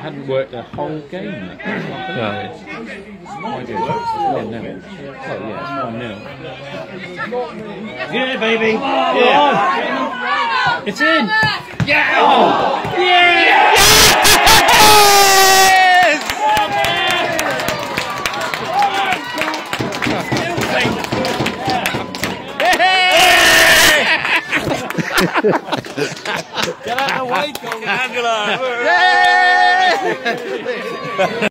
hadn't worked the whole game. No. I did. 1-0. Oh yeah, it's 1-0. Yeah, baby. Yeah. It's in. Yeah. Oh. Yeah. Get out of the way, Angela!